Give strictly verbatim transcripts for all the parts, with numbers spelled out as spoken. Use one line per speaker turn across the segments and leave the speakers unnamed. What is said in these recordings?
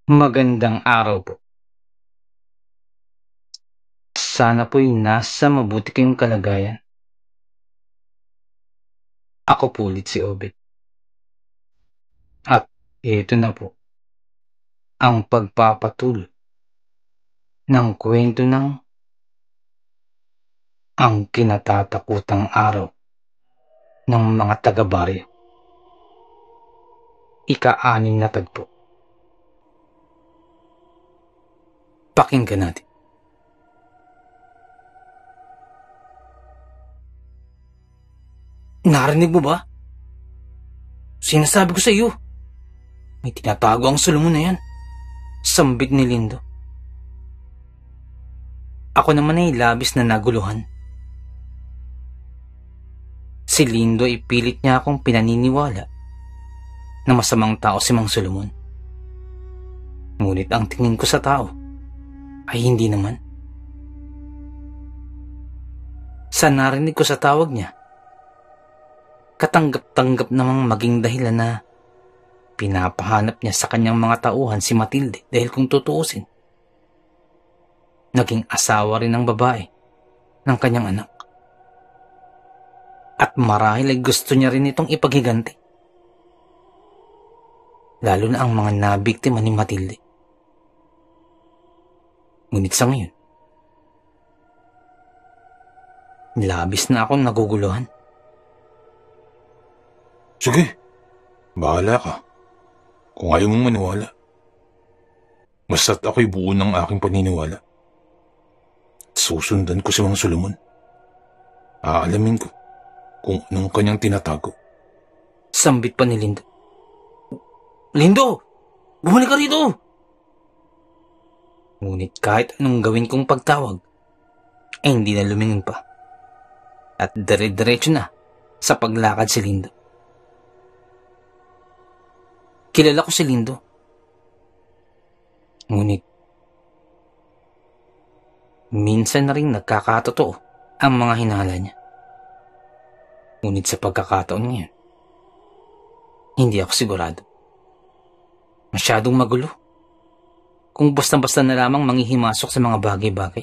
Magandang araw po. Sana po'y nasa mabuti kayong kalagayan. Ako po ulit si Obet. At ito na po ang pagpapatuloy ng kwento ng ang kinatatakutang araw ng mga taga-baryo. Ika-anim na tagpo. Pakinggan natin. Narinig mo ba? Sinasabi ko sa iyo, may tinatago ang Solomon na yan. Sambit ni Lindo. Ako naman ay labis na naguluhan. Si Lindo ay pilit niya akong pinaniniwala na masamang tao si Mang Solomon. Ngunit ang tingin ko sa tao ay hindi naman. Sa narinig ko sa tawag niya, katanggap-tanggap namang maging dahilan na pinapahanap niya sa kanyang mga tauhan si Matilde dahil kung tutuusin, naging asawa rin ng babae ng kanyang anak. At marahil ay gusto niya rin itong ipaghiganti. Lalo na ang mga nabiktima ni Matilde. Ngunit sa ngayon, labis na akong naguguluhan.
Sige, bahala ka. Kung ayaw mong maniwala. Basta't ako'y buo ng aking paniniwala. Susundan ko si Mang Solomon. Aalamin ko kung anong kanyang tinatago.
Sambit pa ni Lindo. Lindo! Bumalik ka rito! Ngunit kahit anong gawin kong pagtawag, ay hindi na lumingon pa. At dire-diretso na sa paglakad si Lindo. Kilala ko si Lindo. Ngunit, minsan na rin nagkakatotoo ang mga hinala niya. Ngunit sa pagkakataon ngayon, hindi ako sigurado. Masyadong magulo. Kung basta-basta na lamang manghihimasok sa mga bagay-bagay.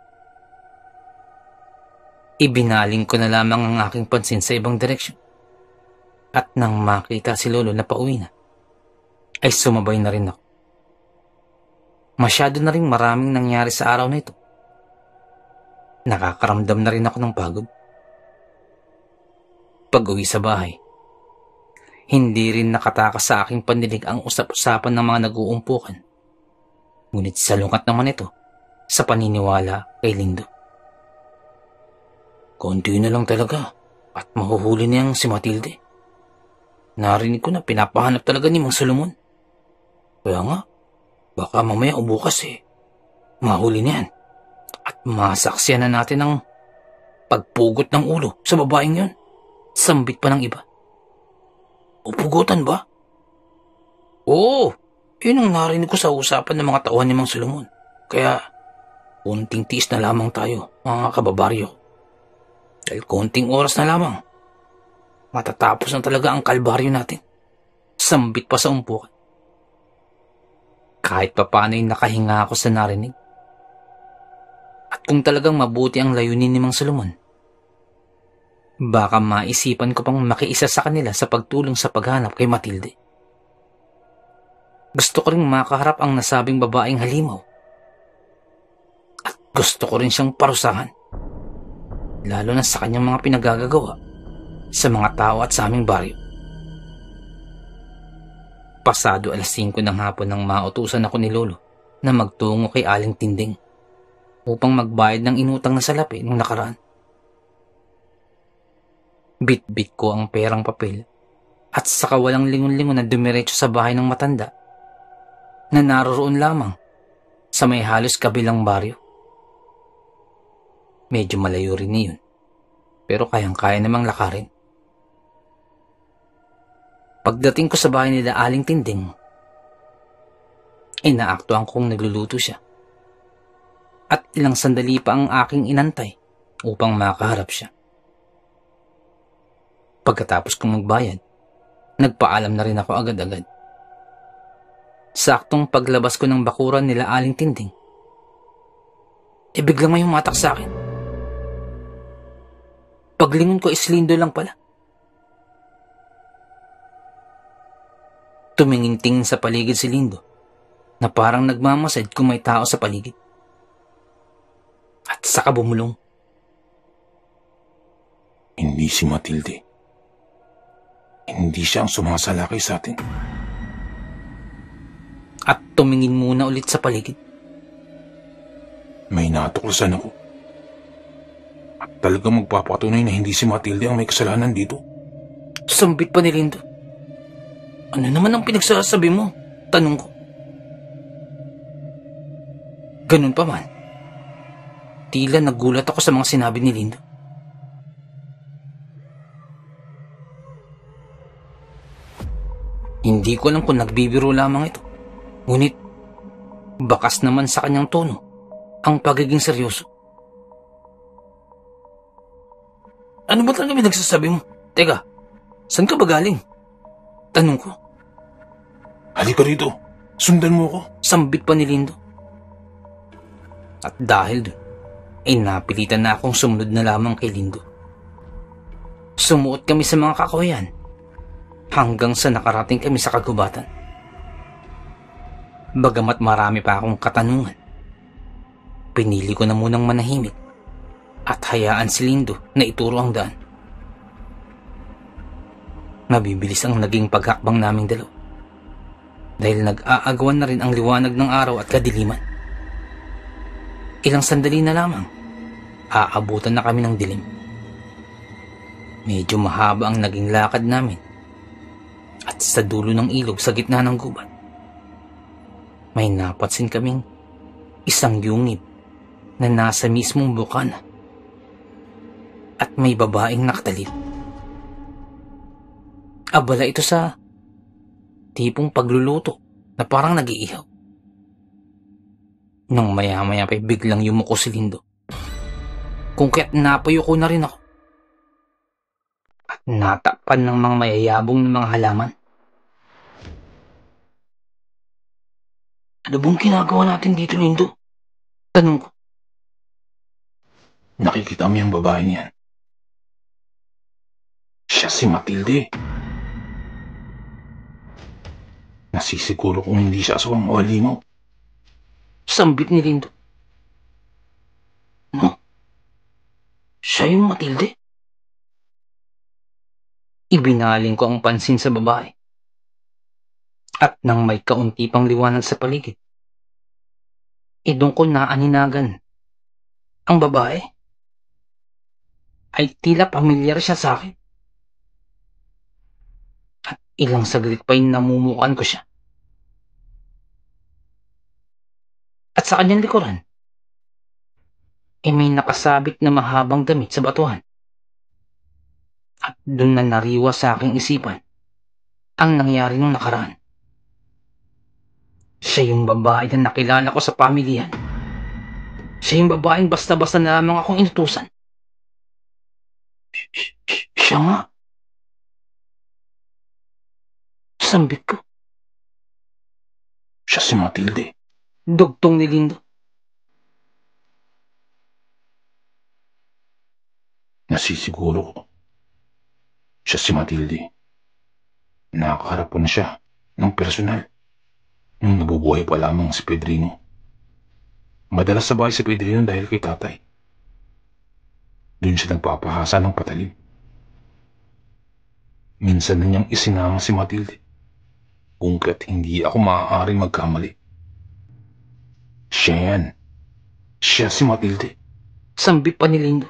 Ibinaling ko na lamang ang aking pansin sa ibang direksyon. At nang makita si Lolo na pauwi na, ay sumabay na rin ako. Masyado na rin maraming nangyari sa araw na ito. Nakakaramdam na rin ako ng pagod. Pag-uwi sa bahay, hindi rin nakatakas sa aking pandinig ang usap-usapan ng mga nag-uumpukan. Ngunit salungat naman ito sa paniniwala kay Lindo. Konti na lang talaga at mahuhuli niyang si Matilde. Narinig ko na pinapahanap talaga ni Mang Solomon. Kaya nga, baka mamaya o bukas eh, mahuli niyan. At masaksiyan na natin ang pagpugot ng ulo sa babaeng yun. Sambit pa ng iba. Upugutan ba? Oo, yun ang narinig ko sa usapan ng mga tauhan ni Mang Solomon. Kaya, konting tiis na lamang tayo, mga kababaryo. Dahil konting oras na lamang, matatapos na talaga ang kalbaryo natin. Sambit pa sa umpukan. Kahit pa paano'y nakahinga ako sa narinig. At kung talagang mabuti ang layunin ni Mang Solomon, baka maisipan ko pang makiisa sa kanila sa pagtulong sa paghanap kay Matilde. Gusto ko rin makaharap ang nasabing babaeng halimaw. At gusto ko rin siyang parusahan. Lalo na sa kanyang mga pinagagagawa sa mga tao at sa aming baryo. Pasado alas singko ng hapon nang mautusan ako ni Lolo na magtungo kay Aling Tinding upang magbayad ng inutang na salapi nung nakaraan. Bit-bit ko ang perang papel at saka walang lingon-lingon na dumiretso sa bahay ng matanda na naroroon lamang sa may halos kabilang baryo. Medyo malayo rin niyon, pero kayang-kaya namang lakarin. Pagdating ko sa bahay nila Aling Tinding, inaaktuhan kong nagluluto siya. At ilang sandali pa ang aking inantay upang makaharap siya. Pagkatapos kong magbayad, nagpaalam na rin ako agad-agad. Saktong paglabas ko ng bakuran nila Aling Tinding, e biglang may humatak sa akin. Paglingon ko, islindo lang pala. Tumingin-tingin sa paligid si Lindo na parang nagmamasid kung may tao sa paligid. At saka bumulong.
Hindi si Matilde. Hindi siya ang sumasalakay sa atin.
At tumingin muna ulit sa paligid.
May natuklasan ako. At talagang magpapatunay na hindi si Matilde ang may kasalanan dito.
Sambit pa ni Lindo. Ano naman ang pinagsasabi mo? Tanong ko. Ganun pa man. Tila nagulat ako sa mga sinabi ni Lindo. Hindi ko alam kung nagbibiro lamang ito. Ngunit, bakas naman sa kanyang tono ang pagiging seryoso. Ano ba talaga pinagsasabi mo? Teka, saan ka ba galing? Tanong ko.
Halika rito. Sundan mo ko.
Sambit pa ni Lindo. At dahil doon, ay napilitan na akong sumunod na lamang kay Lindo. Sumuot kami sa mga kakoyan hanggang sa nakarating kami sa kagubatan. Bagamat marami pa akong katanungan, pinili ko na munang manahimik at hayaan si Lindo na ituro ang daan. Nabibilis ang naging paghakbang naming dalaw dahil nag-aagawan na rin ang liwanag ng araw at kadiliman. Ilang sandali na lamang, aabutan na kami ng dilim. Medyo mahaba ang naging lakad namin at sa dulo ng ilog sa gitna ng gubat, may napansin kaming isang yungib na nasa mismong bukana at may babaeng nakatalib. Abala ito sa tipong pagluluto na parang nag-iihaw. Nang maya-maya pa'y biglang yumuko si Lindo, kung kaya't napayo ko na rin ako at natakpan ng mga mayayabong ng mga halaman. Ano bang ginagawa natin dito, Lindo? Tanong ko.
Nakikita mo yung babae niyan. Siya si Matilde. Nasisiguro kung hindi siya asawang o halimaw.
Sambit ni Lindo. No? Siya yung Matilde? Ibinaling ko ang pansin sa babae. At nang may kaunti pang liwanag sa paligid, idong ko naaninagan. Ang babae ay tila pamilyar siya sa akin. At ilang saglit pa'y namumukan ko siya. At sa kanyang likuran, ay may nakasabit na mahabang damit sa batuhan. At doon na nariwa sa aking isipan ang nangyari nung nakaraan. Siya yung babae na nakilala ko sa pamilyan. Siya yung babaeng basta-basta na lamang akong inutusan. Siya nga. Sambit ko.
Siya si Matilde.
Dugtong ni Lindo.
Nasisiguro ko. Siya si Matilde. Nakakaharap ko na siya ng personal. Nung nabubuhay pa lamang si Pedrino. Madalas sa bahay si Pedrino dahil kay tatay. Doon siya nagpapahasa ng patalim. Minsan na niyang isinama si Matilde. Kung kaya't hindi ako maaaring magkamali. Siya yan. Siya si Matilde.
Sambit pa ni Lindo.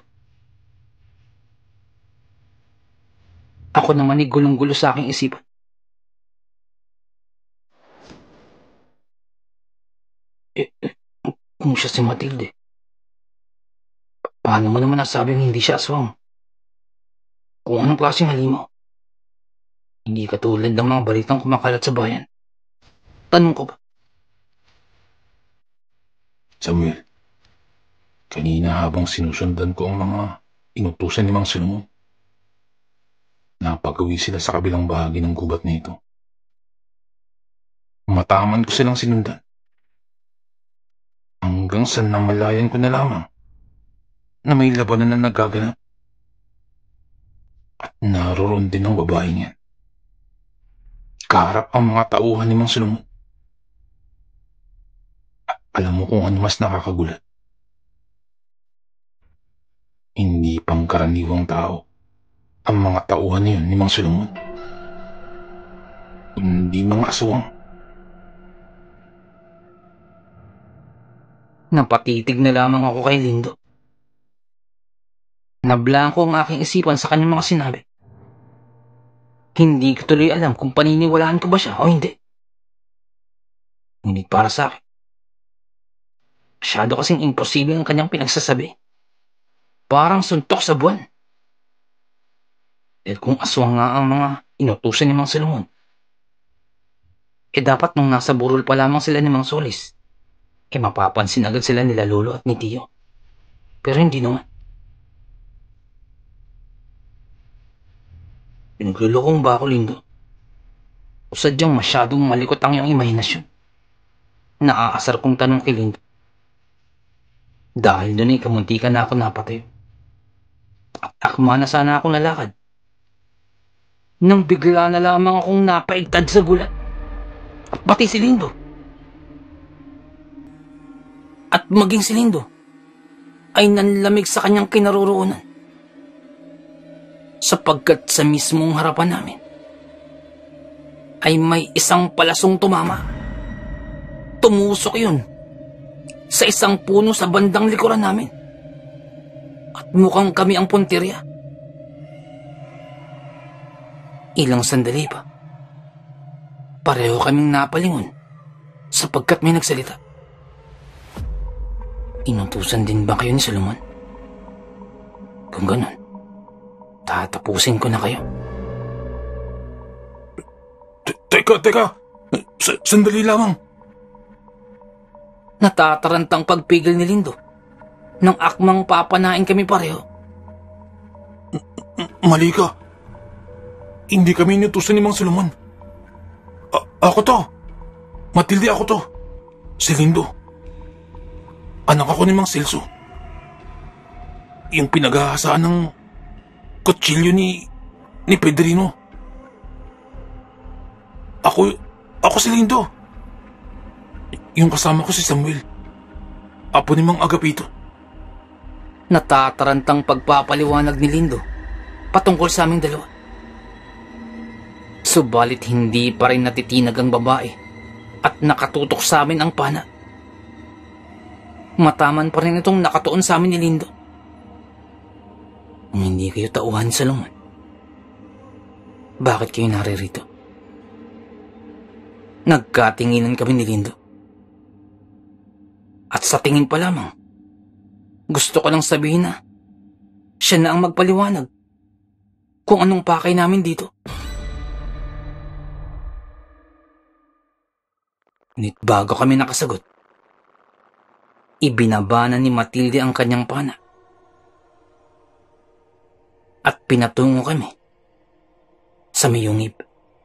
Ako naman ay gulong-gulo sa aking isipan. Eh, eh, kung siya si Matilde, paano mo naman nasabing hindi siya aswang? Kung anong klaseng halimaw? Hindi katulad ng mga balitang kumakalat sa bayan. Tanong ko ba?
Samuel, kanina habang sinusundan ko ang mga inutusan ni Mang Solomon, napagawi sila sa kabilang bahagi ng gubat na ito. Mataman ko silang sinundan. Hanggang sa namalayan ko na lamang na may labanan na nagaganap. At naroon din ang babaeng yan. Kaharap ang mga tauhan ni Mang Solomon. At alam mo kung ano mas nakakagulat? Hindi pangkaraniwang tao ang mga tauhan niyon ni Mang Solomon. Kundi mga aswang.
Napatitig na lamang ako kay Lindo. Nablangko ang aking isipan sa kanyang mga sinabi. Hindi ko tuloy alam kung paniniwalaan ko ba siya o hindi. Ngunit para sa akin, masyado kasing imposible ang kanyang pinagsasabi. Parang suntok sa buwan. Dahil kung aswang nga ang mga inutusan ni Mang Solomon, eh dapat nung nasa burol pa lamang sila ni Mang Solis, eh mapapansin agad sila nila Lolo at ni Tio. Pero hindi naman. Pinaglulokong ba ako, Lindo? O sadyang masyadong malikot ang iyong imahinasyon? Naaasar kong tanong kay Lindo. Dahil doon ay kamuntikan na ako napatayo. At akma na sana akong lalakad. Nang bigla na lamang akong napaigtad sa gulat. At pati si Lindo. At maging si Lindo ay nanlamig sa kanyang kinaroroonan. Sapagkat sa mismong harapan namin ay may isang palasong tumama. Tumusok yun sa isang puno sa bandang likuran namin. At mukhang kami ang puntirya. Ilang sandali pa, pareho kaming napalingon sapagkat may nagsalita. Inutusan din ba kayo ni Solomon? Kung ganun, tatapusin ko na kayo.
Teka, teka! S- sandali lamang!
Natatarantang pagpigil ni Lindo nang akmang papanain kami pareho.
Mali ka. Hindi kami inutusan ni Mang Solomon. A- ako to. Matilde, ako to. Si Lindo. Anak ako ni Mang Celso. Yung pinag-aasaan ng kutsilyo ni ni Pedrino. Ako, ako si Lindo. Yung kasama ko si Samuel. Apo ni Mang Agapito.
Natatarantang pagpapaliwanag ni Lindo patungkol sa aming dalawa. Subalit hindi pa rin natitinag ang babae at nakatutok sa amin ang pana. Mataman pa rin itong nakatuon sa amin ni Lindo. Kung hindi kayo tauhan sa Solomon, bakit kayo naririto? Nagkatinginan kami ni Lindo. At sa tingin pa lamang, gusto ko lang sabihin na siya na ang magpaliwanag kung anong pakay namin dito. Ngunit bago kami nakasagot, ibinabana ni Matilde ang kanyang pana at pinatungo kami sa mayungib.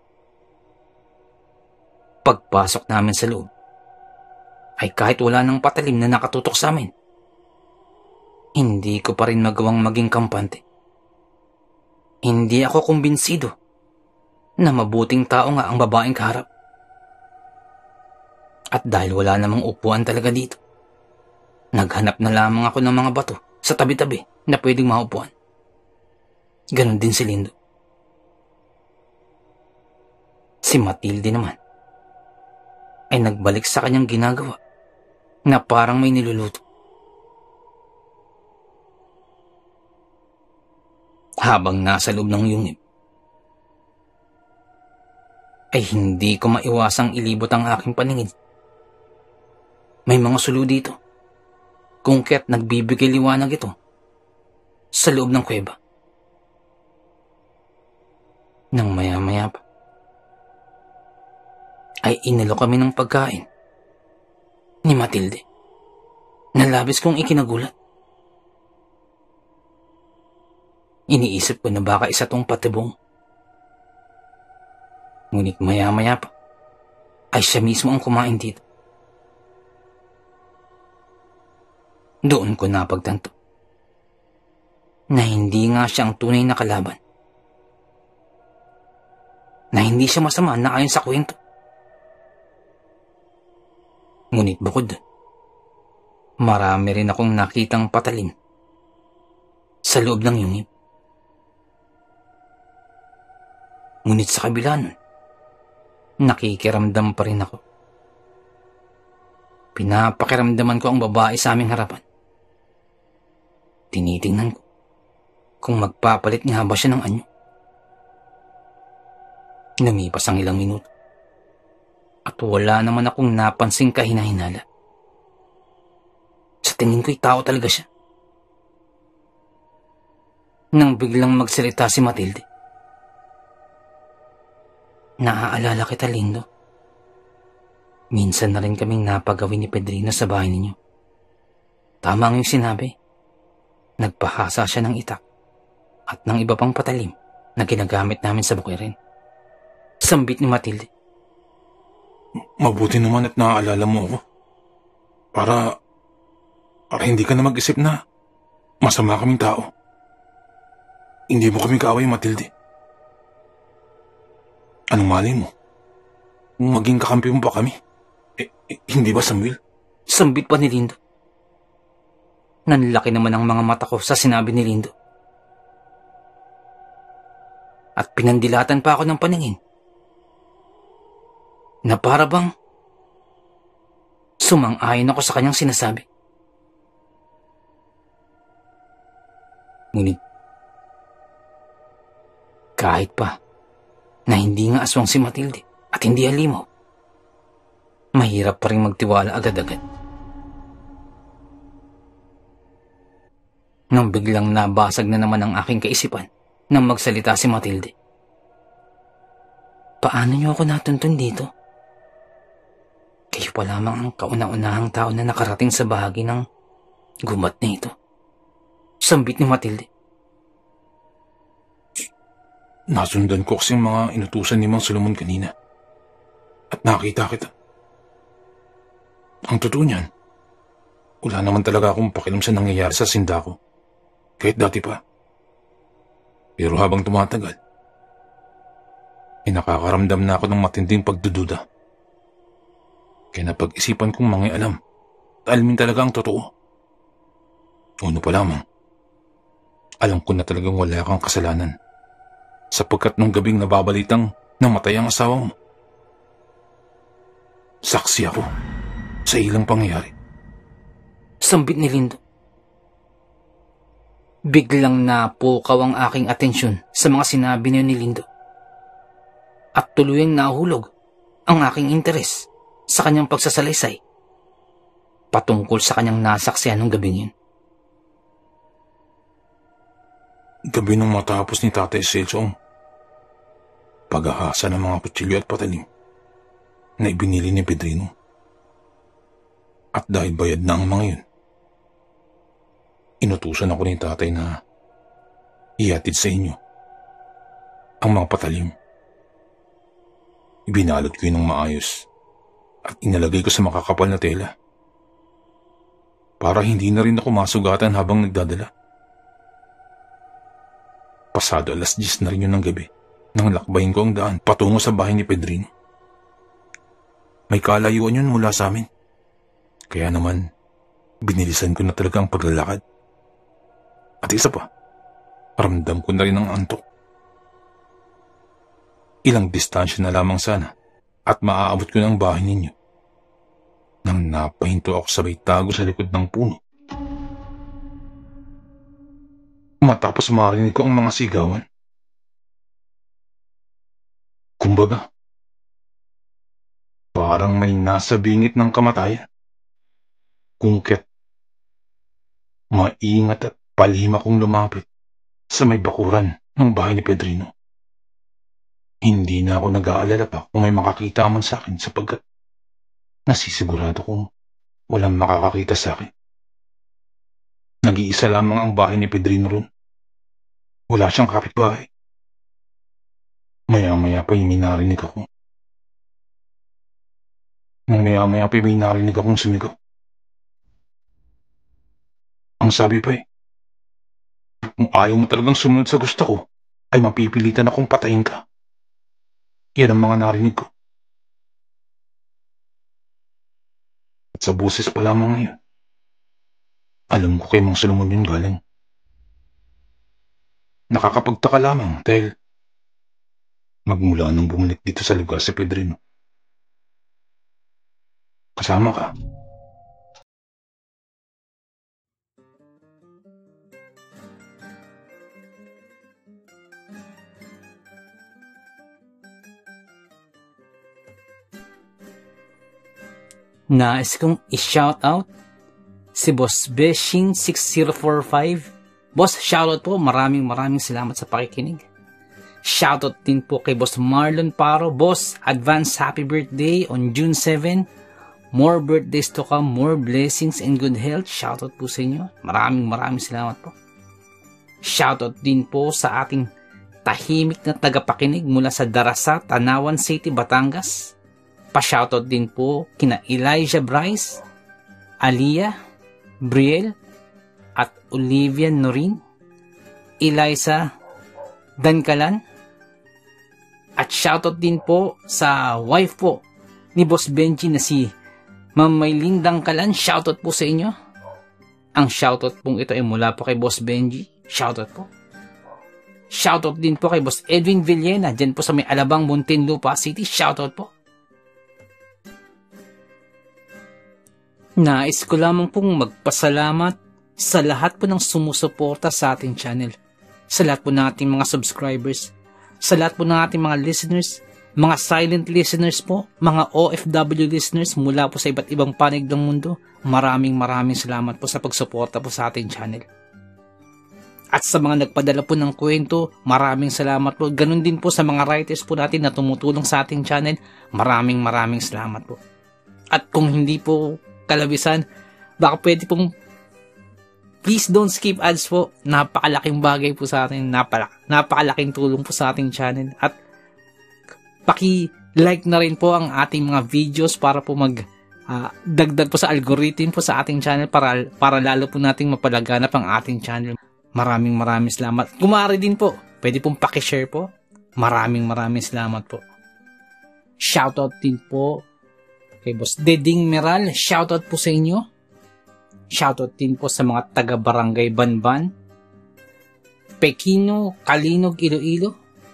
Pagpasok namin sa loob, ay kahit wala nang patalim na nakatutok sa amin, hindi ko pa rin magawang maging kampante. Hindi ako kumbinsido na mabuting tao nga ang babaeng kaharap. At dahil wala namang upuan talaga dito, naghanap na lamang ako ng mga bato sa tabi-tabi na pwedeng maupuan. Ganon din si Lindo. Si Matilde naman ay nagbalik sa kanyang ginagawa na parang may niluluto. Habang nasa loob ng yungib, ay hindi ko maiwasang ilibot ang aking paningin. May mga sulo dito, kung kaya't nagbibigay liwanag ito sa loob ng kuweba. Nang maya-maya pa, ay inalo kami ng pagkain ni Matilde na labis kong ikinagulat. Iniisip ko na baka isa tong patibong. Ngunit maya-maya pa, ay siya mismo ang kumain dito. Doon ko napagtanto na hindi nga siya ang tunay na kalaban. Na hindi siya masama na ayon sa kwento. Ngunit bukod doon, marami rin akong nakitang patalim sa loob ng yungib. Ngunit sa kabila nun, nakikiramdam pa rin ako. Pinapakiramdaman ko ang babae sa aming harapan. Tinitingnan ko kung magpapalit nga ba siya ng anyo. Lumipas ang ilang minuto at wala naman akong napansing kahinahinala. Sa tingin ko'y tao talaga siya. Nang biglang magsalita si Matilde, "Naaalala kita, Lindo. Minsan na rin kaming napagawin ni Pedrino sa bahay ninyo. Tama ang iyong sinabi. Nagpahasa siya ng itak at ng iba pang patalim na ginagamit namin sa bukirin." Sambit ni Matilde.
Mabuti naman at naaalala mo ako. Para, para hindi ka na mag-isip na masama kaming tao. Hindi mo kami kaaway, Matilde. Anong malay mo? Maging kakampi mo pa kami? Eh, eh, hindi ba, Samuel?
Sambit pa ni Lindo. Nanlaki naman ang mga mata ko sa sinabi ni Lindo. At pinandilatan pa ako ng paningin. Na para bang sumang-ayon ako sa kanyang sinasabi. Ngunit kahit pa na hindi nga aswang si Matilde at hindi halimaw, mahirap pa rin magtiwala agad-agad. Nang biglang nabasag na naman ang aking kaisipan nang magsalita si Matilde. "Paano niyo ako natuntun dito? Kayo pa lamang ang kauna-unahang tao na nakarating sa bahagi ng gumat na ito." Sambit ni Matilde.
Nasundan ko kasi mga inutusan ni Mang Solomon kanina. At nakita kita. Ang totoo niyan, wala naman talaga akong pakialam sa nangyayari sa sinda ko. Kahit dati pa. Pero habang tumatagal, ay nakakaramdam na ako ng matinding pagdududa. Kaya napag-isipan kong mangialam at alamin talaga ang totoo. Uno pa lamang, alam ko na talagang wala kang kasalanan. Sapagkat nung gabing nababalitang namatay ang asawa mo, saksi ako sa ilang pangyayari.
Sambit ni Lindo. Biglang napukaw ang aking atensyon sa mga sinabi niya ni Lindo. At tuluyang nahulog ang aking interes sa kanyang pagsasalaysay patungkol sa kanyang nasaksihan ng gabing yun.
Gabi nung matapos ni Tatay Celso ang paghahasa ng mga kutsilyo at patalim na ibinili ni Pedrino. At dahil bayad na ang mga yun, inutusan ako ni Tatay na ihatid sa inyo ang mga patalim. Ibinalot ko yun ng maayos at inalagay ko sa makakapal na tela para hindi na rin ako masugatan habang nagdadala. Pasado alas diyes na rin yun ng gabi nang lakbayin ko ang daan patungo sa bahay ni Pedrino. May kalayuan yun mula sa amin. Kaya naman, binilisan ko na talaga ang paglalakad. At isa pa, ramdam ko na rin ang antok. Ilang distansya na lamang sana at maaabot ko na ang bahay ninyo nang napahinto ako sabay tago sa likod ng puno. Matapos marinig ko ang mga sigawan. Kumbaga, parang may nasa bingit ng kamatayan. Kungket, maingat at palima kong lumapit sa may bakuran ng bahay ni Pedrino. Hindi na ako nag-aalala pa kung may makakita man sa akin sapagkat nasisigurado kong walang makakakita sa akin. Nag-iisa lamang ang bahay ni Pedrino ron. Wala siyang kapitbahay. Maya-maya pa yung minarinig ako. Nung maya-maya pa may narinig akong sumigaw. Ang sabi pa eh, kung ayaw mo talagang sumunod sa gusto ko, ay mapipilitan akong patayin ka. Yan ang mga narinig ko. At sa boses pa lamang ngayon, alam ko kay Mang Solomon yun galing. Nakakapagtaka lamang dahil magmula nung bumalik dito sa lugar si Pedrino. Kasama ka.
Nais kong i-shoutout si Boss Beshing six zero four five. Boss, shoutout po. Maraming maraming salamat sa pakikinig. Shoutout din po kay Boss Marlon Paro. Boss, advance happy birthday on June seventh. More birthdays to come, more blessings and good health. Shoutout po sa inyo. Maraming maraming salamat po. Shoutout din po sa ating tahimik na tagapakinig mula sa Darasa, Tanawan City, Batangas. Pa-shoutout din po kina Elijah Bryce, Aliyah, Brielle, at Olivia Norin, Eliza Dankalan, at shoutout din po sa wife po ni Boss Benji na si Ma'am Maylin Dankalan. Shoutout po sa inyo. Ang shoutout pong ito ay mula po kay Boss Benji. Shoutout po. Shoutout din po kay Boss Edwin Villena dyan po sa may Alabang, Muntinlupa City. Shoutout po. Nais ko lamang pong magpasalamat sa lahat po ng sumusuporta sa ating channel, sa lahat po ng ating mga subscribers, sa lahat po ng ating mga listeners, mga silent listeners po, mga O F W listeners mula po sa iba't ibang panig ng mundo. Maraming maraming salamat po sa pagsuporta po sa ating channel. At sa mga nagpadala po ng kwento, maraming salamat po. Ganun din po sa mga writers po natin na tumutulong sa ating channel. Maraming maraming salamat po. At kung hindi po kalabisan, baka pwede pong please don't skip ads po. Napakalaking bagay po sa atin. Napalak, napakalaking tulong po sa ating channel. At paki-like na rin po ang ating mga videos para po mag uh, dagdag po sa algorithm po sa ating channel para, para lalo po nating mapalaganap ang ating channel. Maraming maraming salamat. Kumari din po, pwede pong paki-share po. Maraming maraming salamat po. Shoutout din po kay Boss Deding Meral, shoutout po sa inyo. Shoutout din po sa mga taga-barangay Banban, Pekino, Kalinog, Iloilo.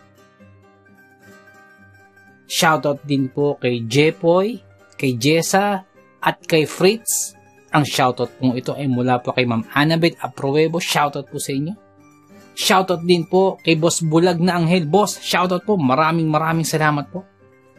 Shoutout din po kay Jepoy, kay Jessa, at kay Fritz. Ang shoutout pong ito ay mula po kay Ma'am Annabeth Apruebo. Shoutout po sa inyo. Shoutout din po kay Boss Bulag na Anghel. Boss, shoutout po. Maraming maraming salamat po.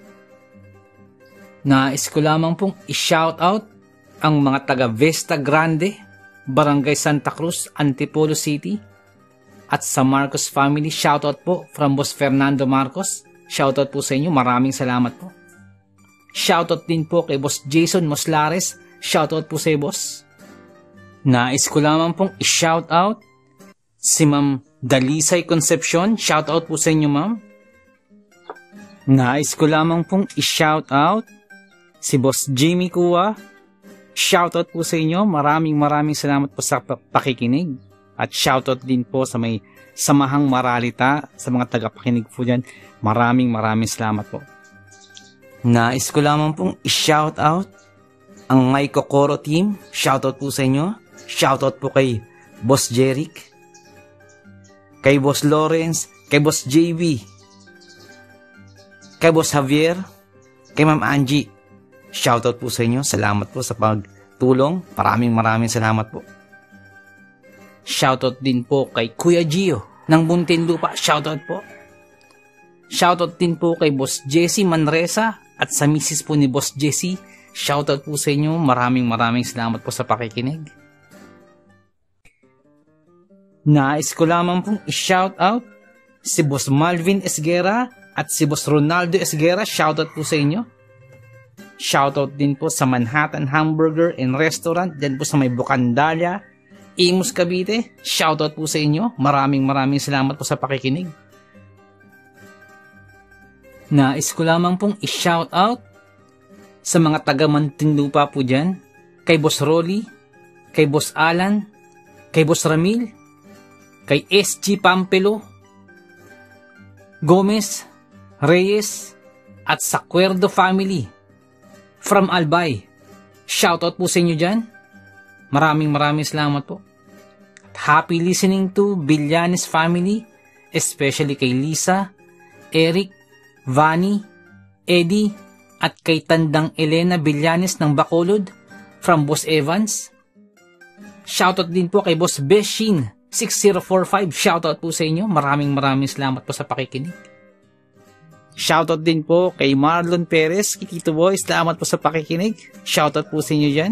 Nais ko lamang pong i-shoutout ang mga taga Vista Grande, Barangay Santa Cruz, Antipolo City, at sa Marcos family. Shoutout po from Boss Fernando Marcos. Shoutout po sa inyo. Maraming salamat po. Shoutout din po kay Boss Jason Moslares. Shoutout po sa iyo, boss. Nais ko lamang pong i-shoutout si Ma'am Dalisay Concepcion. Shoutout po sa inyo, ma'am. Nais ko lamang pong i-shoutout si Boss Jimmy Kua. Shoutout po sa inyo. Maraming maraming salamat po sa pakikinig. At shoutout din po sa may Samahang Maralita, sa mga tagapakinig po dyan. Maraming maraming salamat po. Nais ko lamang pong i-shoutout ang My Kokoro team. Shoutout po sa inyo. Shoutout po kay Boss Jeric, kay Boss Lawrence, kay Boss J B, kay Boss Javier, kay Ma'am Angie. Shoutout po sa inyo. Salamat po sa pagtulong. Maraming maraming salamat po. Shoutout din po kay Kuya Gio ng Muntinlupa. Shoutout po. Shoutout din po kay Boss Jesse Manresa at sa misis po ni Boss Jesse. Shoutout po sa inyo. Maraming maraming salamat po sa pakikinig. Nais ko lamang pong i-shoutout si Boss Malvin Esguera at si Boss Ronaldo Esguera. Shoutout po sa inyo. Shoutout din po sa Manhattan Hamburger and Restaurant dyan po sa may Bucandalia, Imus, Cavite. Shoutout po sa inyo. Maraming maraming salamat po sa pakikinig. Nais ko lamang pong i-shoutout sa mga taga Muntinlupa po dyan, kay Boss Rolly, kay Boss Alan, kay Boss Ramil, kay S G Pampelo, Gomez, Reyes, at sa Cuerdo family from Albay. Shoutout po sa inyo dyan. Maraming maraming salamat po. Happy listening to Villanes family, especially kay Lisa, Eric, Vani, Eddie, at kay Tandang Elena Villanes ng Bacolod from Boss Evans. Shoutout din po kay Boss Beshin six zero four five. Shoutout po sa inyo. Maraming maraming salamat po sa pakikinig. Shoutout din po kay Marlon Perez, Kitito Boy. Salamat po sa pakikinig. Shoutout po sa inyo dyan.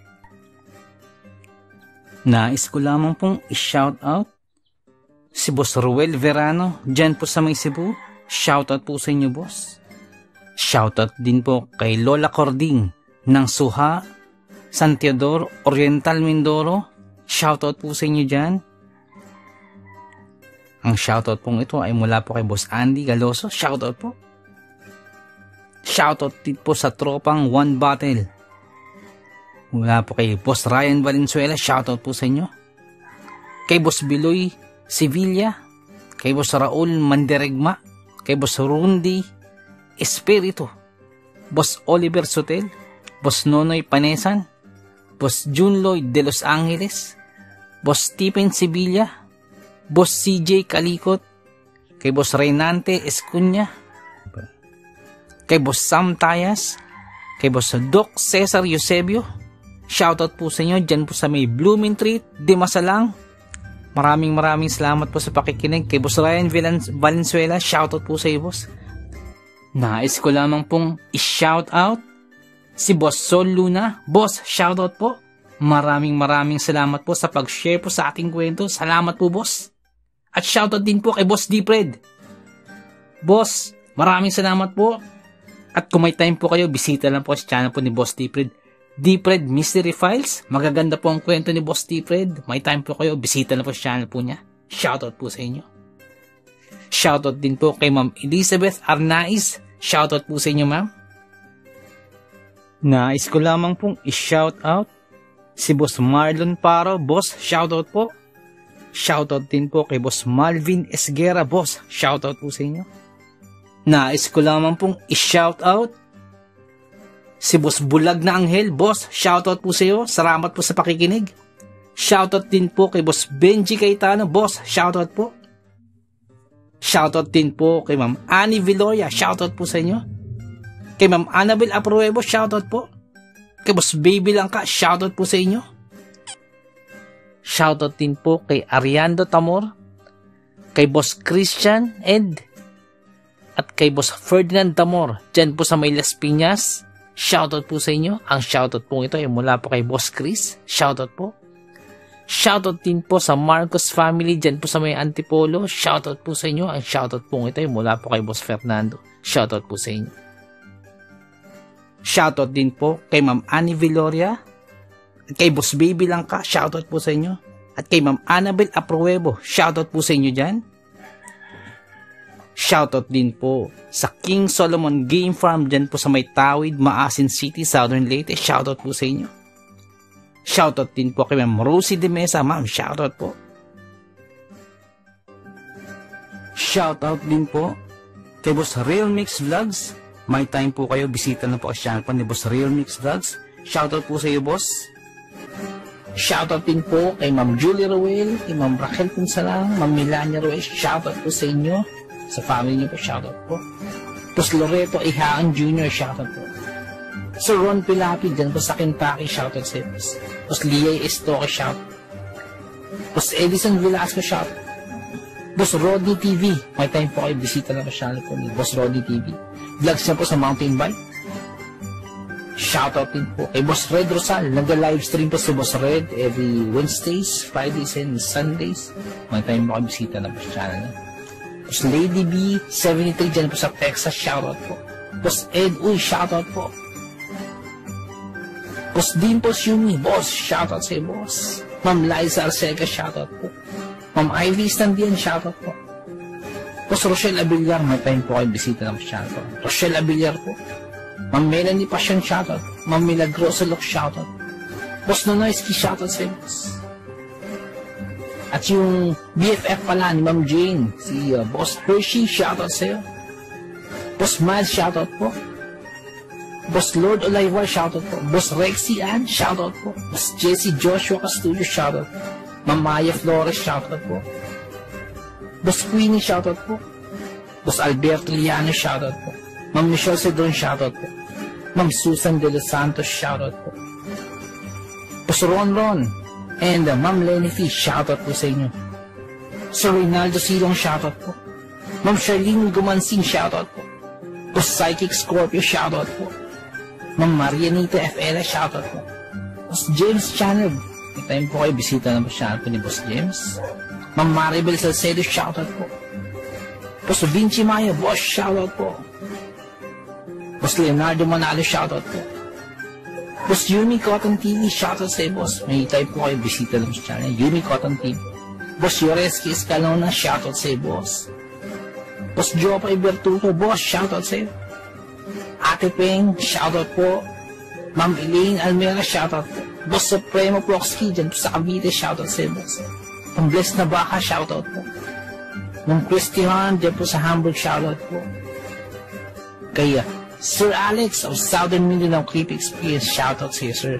Nais ko lamang pong i-shoutout si Boss Ruel Verano, dyan po sa may Cebu. Shoutout po sa inyo, boss. Shoutout din po kay Lola Cording ng Suha, San Teodoro, Oriental Mindoro. Shoutout po sa inyo dyan. Ang shoutout pong ito ay mula po kay Boss Andy Galoso. Shoutout po. Shoutout din po sa tropang One Battle. Mula po kay Boss Ryan Valenzuela. Shoutout po sa inyo. Kay Boss Biloy Sevilla. Kay Boss Raul Manderegma. Kay Boss Rundi Espiritu. Boss Oliver Sotel. Boss Nonoy Panesan. Boss June Lloyd de Los Angeles. Boss Stephen Sevilla. Boss C J Kalikot, kay Boss Reynante Escunya, kay Boss Sam Tayas, kay Boss Doc Cesar Eusebio. Shoutout po sa inyo dyan po sa may Blooming Treat, Dimasalang. Maraming maraming salamat po sa pakikinig. Kay Boss Ryan Valenzuela, shoutout po sa iyo, boss. Nais ko lamang pong i-shoutout si Boss Sol Luna. Boss, shoutout po. Maraming maraming salamat po sa pag-share po sa ating kwento. Salamat po, boss. At shoutout din po kay Boss Dipred. Boss, maraming salamat po. At kung may time po kayo, bisita lang po sa channel po ni Boss Dipred. Dipred Mystery Files. Magaganda po ang kwento ni Boss Dipred. May time po kayo, bisita lang po sa channel po niya. Shoutout po sa inyo. Shoutout din po kay Ma'am Elizabeth Arnaiz. Shoutout po sa inyo, ma'am. Nais ko lamang pong i-shoutout si Boss Marlon Paro. Boss, shoutout po. Shoutout din po kay Boss Malvin Esguera. Boss, shoutout po sa inyo. Nais ko lamang pong i-shoutout si Boss Bulag na Anghel. Boss, shoutout po sa iyo. Salamat po sa pakikinig. Shoutout din po kay Boss Benji Cayetano. Boss, shoutout po. Shoutout din po kay Ma'am Annie Viloria. Shoutout po sa inyo. Kay Ma'am Annabel Apruebo. Shoutout po. Kay Boss Baby Langka. Shoutout po sa inyo. Shoutout din po kay Ariando Tamor, kay Boss Christian Ed, at kay Boss Ferdinand Tamor, dyan po sa may Las Piñas. Shoutout po sa inyo. Ang shoutout po ito ay mula po kay Boss Chris. Shoutout po. Shoutout din po sa Marcos family, dyan po sa may Antipolo. Shoutout po sa inyo. Ang shoutout po ito ay mula po kay Boss Fernando. Shoutout po sa inyo. Shoutout din po kay Ma'am Annie Viloria, kay Boss Baby Langka, shoutout po sa inyo. At kay Ma'am Annabel Apruebo, shoutout po sa inyo dyan. Shoutout din po sa King Solomon Game Farm dyan po sa may Tawid, Maasin City, Southern Leyte. Shoutout po sa inyo. Shoutout din po kay Ma'am Rosie de Mesa. Ma'am, shoutout po. Shoutout din po kay Boss Real Mix Vlogs. May time po kayo, bisita na po ang channel po ni Boss Real Mix Vlogs. Shoutout po sa iyo, boss. Shoutout din po kay Ma'am Julie Roel, kay Ma'am Raquel Punsalang, Ma'am Melania Roel. Shoutout po sa inyo. Sa family niyo po, shoutout po. Boss Loreto Ihaan Junior, shoutout po. Sir Ron Pilapi, dyan po sa Kentucky, shoutout sa iyo. Boss Liay Estoque, shoutout. Boss Edison Velasco, shoutout. Boss Rodney T V, may time po kayo, bisita na po channel po ni Boss Rodney T V. Vlogs niya po sa mountain bike. Shoutout din po kay Boss Red Rosal. Nag-livestream po si Boss Red every Wednesdays, Fridays, and Sundays. May time po kayo, bisita na po sa channel niya. Boss Lady B seventy-three dyan po sa Texas, shoutout po. Boss Ed Uy, shoutout po. Boss Dimples Yumi, boss, shoutout sa iyo, boss. Ma'am Liza Arcega, shoutout po. Ma'am Ivy Standian, shoutout po. Boss Rochelle Abillar, may time po kayo, bisita na po sa channel po. Rochelle Abillar po. Ma'am Melanie Passion, shoutout. Ma'am Milagrosa Lok, shoutout. Boss Nonoyski, shoutout sa'yo, boss. At yung B F F pala ni Ma'am Jane, si uh, Boss Hershey, shoutout sa'yo. Boss Miles, shoutout po. Boss Lord Olivar, shoutout po. Boss Rexy Ann, shoutout po. Boss Jesse Joshua Castillo, shoutout po. Ma'am Maya Flores, shoutout po. Boss Queenie, shoutout po. Boss Alberto Liano, shoutout po. Ma'am Michelle Cedron, shoutout po. Ma'am Susan De Los Santos, shoutout po. Boss Ron Ron, and uh, Ma'am Lenny Fish, shoutout po sa inyo. Sir Reynaldo Silong, shoutout po. Ma'am Charlene Gumansing, shoutout po. Boss Psychic Scorpio, shoutout po. Ma'am Marianita F L, shoutout po. Boss James Channel, may time po kayo, bisita na po channel po ni Boss James. Ma'am Maribel Salcedo, shoutout po. Boss Vinci Maya, boss, shoutout po. Boss Leonardo Manalo, shoutout po. Boss Yumi Cotton T V, shoutout sa iyo, boss. May time po kayo, bisita lang sa channel. Yumi Cotton T V. Boss Yoreski Escalona, shoutout sa iyo, boss. Boss Jopay Bertuto, boss, shoutout sa iyo. Ate Peng, shoutout po. Ma'am Elaine Almera, shoutout po. Boss Supremo Proxky, dyan po sa Cavite, shoutout sa iyo, boss. Ang Bless na Baka, shoutout po. Ma'am Christian, dyan po sa Hamburg, shoutout po. Kaya, Sir Alex of Southern Mindanao Creep Experience, shoutout sa iyo, sir.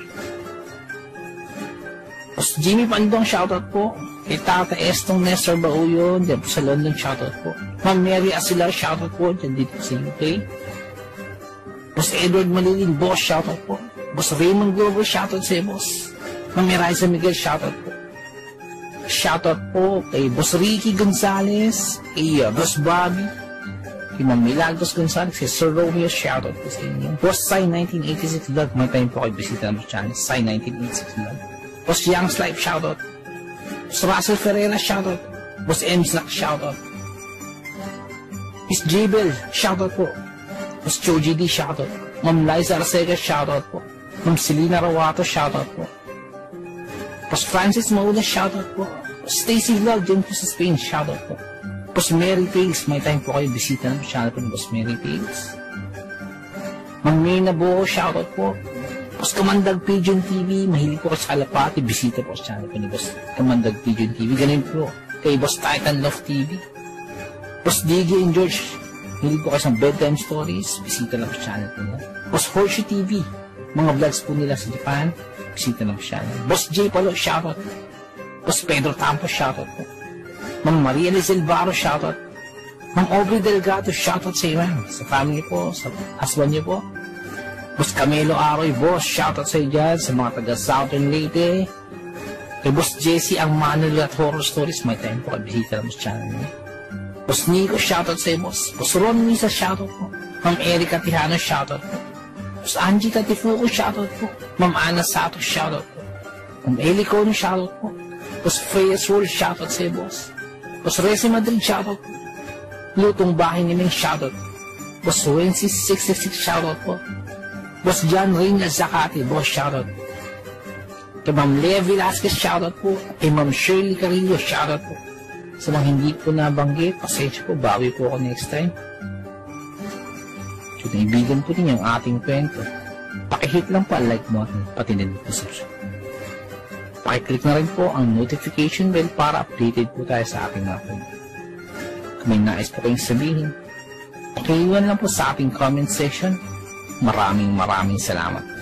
Boss Jimmy Pandong, shoutout po. Kay Tata Estong Nestor Bauyon, dyan po sa London, shoutout po. Ma'am Mary Asilar, shoutout po, dyan dito sa U K. Boss Edward Malilin, boss, shoutout po. Boss Raymond Glover, shoutout sa iyo, boss. Ma'am Eliza Miguel, shoutout po. Shoutout po kay Boss Ricky Gonzalez, kay uh, Boss Bobby, kay Ma'am Milagros Gonzalez, kay Sir Romeo, shoutout po sa inyo. Boss Sai nineteen eighty-six Vlog, may time po kayo bisita na mo channel, Sai nineteen eighty-six Vlog. Boss Young's Life, shoutout. Boss Russell Ferreira, shoutout. Boss M. Slack, shoutout. Miss Jabel, shoutout po. Boss Choji D, shoutout. Ma'am Liza Arcega, shoutout po. Ma'am Selena Rawato, shoutout po. Boss Francis Maula, shoutout po. Boss Stacy Vlog, dyan po sa Spain, shoutout po. Boss Mary Tales, may time po kayo bisita ng channel po ni Boss Mary Tales. Ma'am Mirna Buo, shoutout po. Boss Kamandag Pigeon T V, mahilig po sa Alapati, bisita po sa channel po ni Boss Kamandag Pigeon T V. Ganun po kay Boss Titan Love T V. Boss D J and George, mahilig po kayo sa bedtime stories, bisita lang po sa channel po nila. Boss Horseshoe T V, mga vlogs po nila sa Japan, bisita lang po sa channel. Boss J Palo, shoutout. Boss Pedro Tampo, shoutout po. Ma'am Maria Lizel Barro, shoutout. Ma'am Aubrey Delgado, shoutout sa iyo, ma'am. Sa family po, sa husband niyo po. Boss Camelo Aroy, boss, shoutout sa iyo dyan, sa mga taga Southern Leyte. Kay Boss Jesse, ang Manuel at Horror Stories, may time po, kabisita lang sa channel niyo. Boss Nico, shoutout sa iyo, boss. Boss Ron Misa, shoutout po. Ma'am Erica Tijano, shoutout po. Boss Angie Katifuko, shoutout po. Ma'am Ana Sato, shoutout po. Ma'am Eli Cono, shoutout po. Boss Freya Soul, shoutout sa iyo, boss. Boss Resi Madrid, shoutout po. Lutong Bahay ni Ming, shoutout. Boss Wences six six six, shoutout po. Boss John Reina Zakati, boss, shoutout. Kay Ma'am Lea Velasquez, shoutout po. Kay Ma'am Shirley Carillo, shoutout po. Sa mga hindi po nabanggit, pasensya po, bawi po ako next time. So, naibigan po ninyo ang ating kwento. Pakihit lang po ang like button, pati din po subscribe. Pakiclick na rin po ang notification bell para updated po tayo sa ating mga kwento. Kung may nais po kayong sabihin, pakiiwan lang po sa ating comment section. Maraming maraming salamat.